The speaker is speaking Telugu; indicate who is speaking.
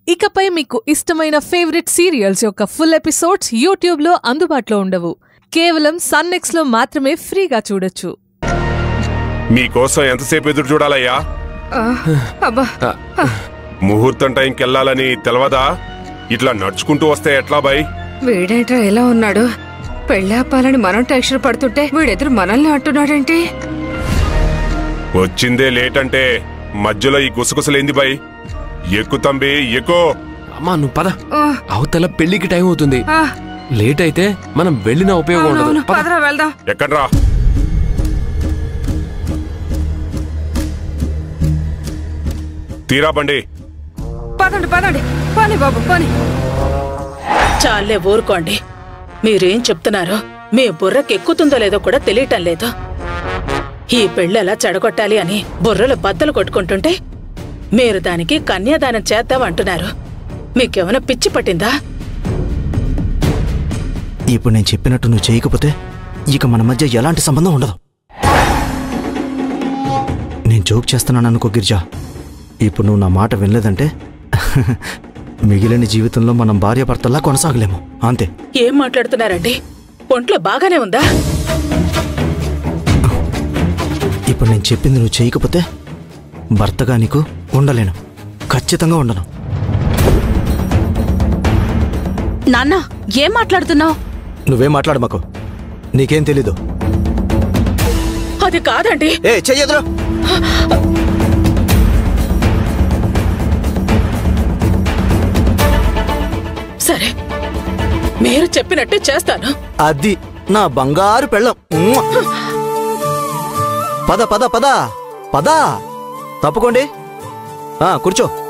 Speaker 1: ఇకపై మీకు ఇష్టమైన ఫేవరెట్ సీరియల్స్ యొక్క ఫుల్ ఎపిసోడ్స్ యూట్యూబ్లో అందుబాటులో ఉండవు. కేవలం సన్నెక్స్లో మాత్రమే ఫ్రీగా చూడొచ్చు.
Speaker 2: మీకోసం ఎంతసేపు ఎదురు చూడాలయ్యా? ముహూర్తం టైంకి వెళ్ళాలని తెలవదా? ఇట్లా నడుచుకుంటూ వస్తే ఎట్లా బాయ్?
Speaker 3: వీడేంట్రా ఎలా ఉన్నాడు? పెళ్ళాపాలని మనం టెన్షన్ పడుతుంటే వీడెదురు మనల్ని అంటున్నాడేంటి?
Speaker 2: వచ్చిందే లేట్ అంటే మధ్యలో ఈ గుసగుసలేంది బాయ్? ఎక్కు తంబి ఎక్కు.
Speaker 4: అమ్మా నువ్వు పద, అవతల పెళ్లికి టైం అవుతుంది. లేట్ అయితే మనం వెళ్ళిన ఉపయోగం ఉండదు.
Speaker 3: పదరా వెళ్దాం.
Speaker 2: ఎక్కడ్రా? తీరా బండి.
Speaker 3: పదండి పదండి, పని బాబు పని.
Speaker 5: చాలే ఊరుకోండి. మీరేం చెప్తున్నారో మీ బుర్రకెక్కుతుందో లేదో కూడా తెలియటం లేదు. ఈ పెళ్ళెలా చెడగొట్టాలి అని బుర్రలు బద్దలు కొట్టుకుంటుంటే మీరు దానికి కన్యాదానం చేద్దామంటున్నారు. మీకేమైనా పిచ్చి పట్టిందా?
Speaker 6: ఇప్పుడు నేను చెప్పినట్టు నువ్వు చేయకపోతే ఇక మన మధ్య ఎలాంటి సంబంధం ఉండదు. నేను జోక్ చేస్తున్నాను అనుకో గిరిజా. ఇప్పుడు నువ్వు నా మాట వినలేదంటే మిగిలిన జీవితంలో మనం భార్యాభర్తల్లా కొనసాగలేము. అంతే.
Speaker 5: ఏం మాట్లాడుతున్నారండి? ఒంట్లో బాగానే ఉందా?
Speaker 6: ఇప్పుడు నేను చెప్పింది నువ్వు చేయకపోతే భర్తగా నీకు ఉండలేను. ఖచ్చితంగా ఉండను.
Speaker 5: నాన్న ఏం మాట్లాడుతున్నావు?
Speaker 6: నువ్వేం మాట్లాడమాకు, నీకేం తెలీదు.
Speaker 5: అది కాదండి.
Speaker 6: చెయ్యదురా.
Speaker 5: సరే, మీరు చెప్పినట్టే చేస్తాను.
Speaker 6: అది నా బంగారు పెళ్ళం. పద పద పద పద, తప్పుకోండి. కూర్చో.